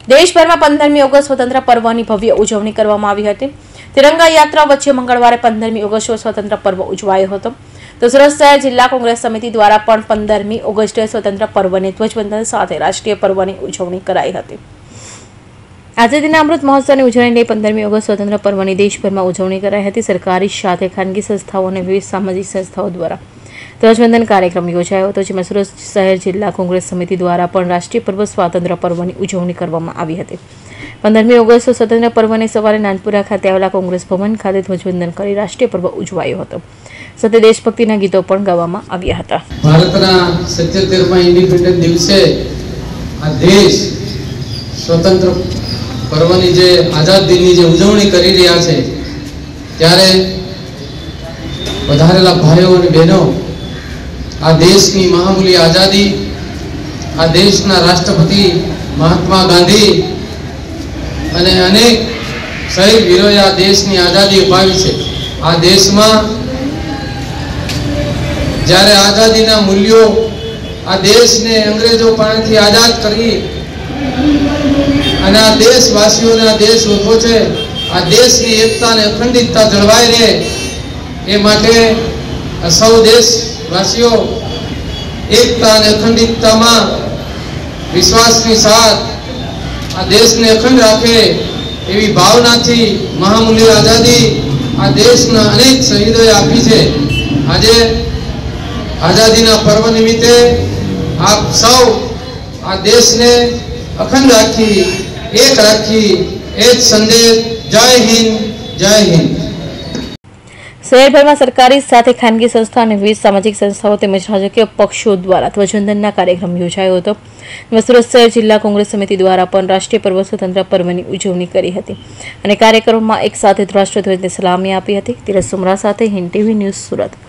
દેશભરમાં 15મી ઓગસ્ટ સ્વતંત્ર પર્વની ભવ્ય ઉજવણી કરવામાં આવી હતી। તિરંગા યાત્રા વચ્ચે મંગળવારે 15મી ઓગસ્ટ સ્વતંત્ર પર્વ ઉજવાયો હતો। તો સુરત શહેર જિલ્લા કોંગ્રેસ સમિતિ દ્વારા પણ 15મી ઓગસ્ટે સ્વતંત્ર પર્વની ધ્વજવંદન સાથે રાષ્ટ્રીય પર્વની ઉજવણી કરાઈ હતી। આઝાદીના અમૃત મહોત્સવની ઉજવણી 15મી ઓગસ્ટ સ્વતંત્ર પર્વની દેશભરમાં ઉજવણી કરાઈ હતી। સરકારી સાથે ખાનગી સંસ્થાઓ અને વિવિધ સામાજિક સંસ્થાઓ દ્વારા ધ્વજવંદન કાર્યક્રમ યોજાયો હતો, જેમાં સુરત શહેર જિલ્લા કોંગ્રેસ સમિતિ દ્વારા પણ રાષ્ટ્રીય પર્વ સ્વાતંત્ર્ય પર્વની ઉજવણી કરવામાં આવી હતી। 15મી ઓગસ્ટ સ્વતંત્ર પર્વને સવારે નાનપુરા ખાતે આવેલા કોંગ્રેસ ભવન ખાતે ધ્વજવંદન કરી રાષ્ટ્રીય પર્વ ઉજવાયો હતો। સાથે દેશભક્તિના ગીતો પણ ગાવામાં આવ્યા હતા। ભારતના 77મા ઇન્ડિપેન્ડન્ટ દિવસે આ દેશ સ્વતંત્ર પર્વની જે આઝાદીની જે ઉજવણી કરી રહ્યા છે, ત્યારે વધારેલા ભાઈઓ અને બહેનો આ દેશની મહામૂલ્ય આઝાદી, આ દેશના રાષ્ટ્રપતિ મહાત્મા ગાંધી અને અનેક શહીદ વીરોએ આ દેશની આઝાદી અપાવી છે। આ દેશમાં જ્યારે આઝાદીના મૂલ્યો આ દેશને અંગ્રેજો પાસેથી આઝાદ કરી અને આ દેશવાસીઓને આ દેશ ઉભો છે, આ દેશની એકતા અને અખંડિતતા જળવાઈ રહે એ માટે સૌ દેશવાસીઓ એકતા અને અખંડિતતામાં વિશ્વાસની સાથ આ દેશને અખંડ રાખે એવી ભાવનાથી મહામૂલ્ય આઝાદી આ દેશના અનેક શહીદોએ આપી છે। આજે આઝાદીના પર્વ નિમિત્તે આપ સૌ આ દેશને અખંડ રાખી, એક રાખી, એ જ સંદેશ। જય હિન્દ, જય હિન્દ। શહેરભરમાં સરકારી સાથે ખાનગી સંસ્થા અને વિવિધ સામાજિક સંસ્થાઓ તેમજ રાજકીય પક્ષો દ્વારા ધ્વજવંદનના કાર્યક્રમ યોજાયો હતો। સુરત શહેર જિલ્લા કોંગ્રેસ સમિતિ દ્વારા પણ રાષ્ટ્રીય પર્વ સ્વતંત્ર પર્વની ઉજવણી કરી હતી અને કાર્યક્રમમાં એક સાથે રાષ્ટ્રધ્વજને સલામી આપી હતી। તિરસ સુમરા સાથે હિન્દ ટીવી ન્યૂઝ સુરત।